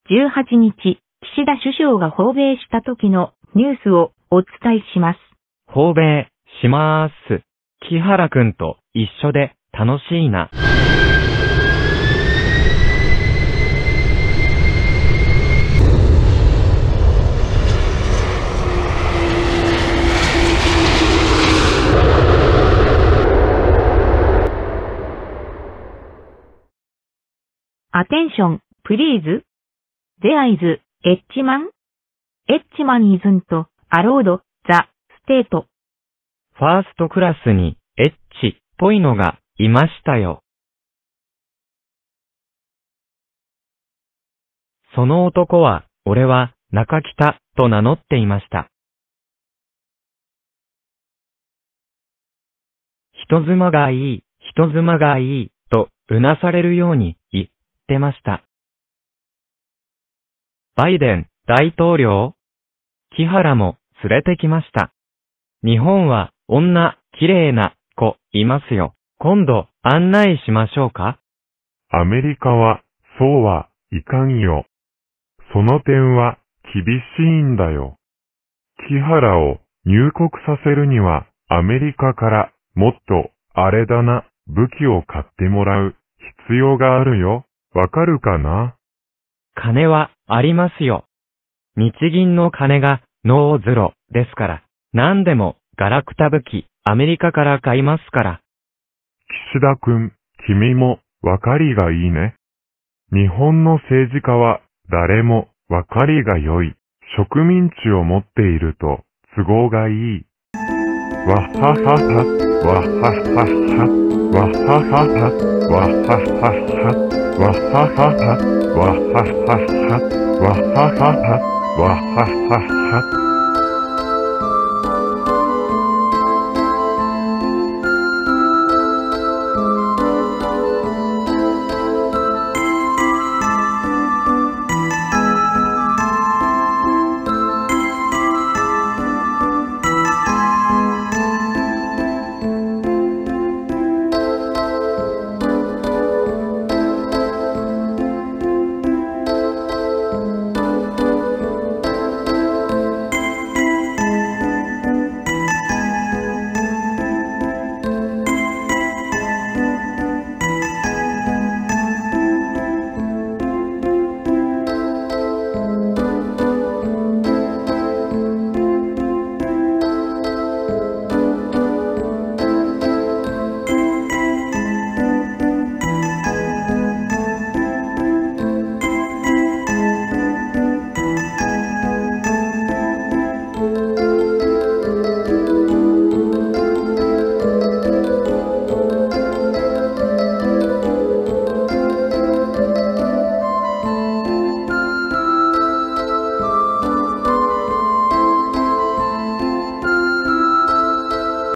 18日、岸田首相が訪米した時のニュースをお伝えします。 訪米しまーす。木原くんと一緒で楽しいな。 アテンション、プリーズ。There is, エッチマン isn't, allowed, the state. ファーストクラスにエッチっぽいのがいましたよ。その男は、俺は中北と名乗っていました。人妻がいい、人妻がいい、とうなされるように言ってました。バイデン大統領、木原も連れてきました。日本は女、綺麗な子いますよ。今度案内しましょうか。 アメリカは、そうはいかんよ。その点は厳しいんだよ。木原を入国させるには、アメリカからもっと、あれだな、武器を買ってもらう必要があるよ。わかるかな？ 金はありますよ。日銀の金がノーゼロですから、何でもガラクタ武器アメリカから買いますから。 岸田くん、君もわかりがいいね。日本の政治家は誰もわかりが良い。植民地を持っていると都合がいい。わははは、わははは、わははは、わははは、わははは、わははは、わははは、わははは。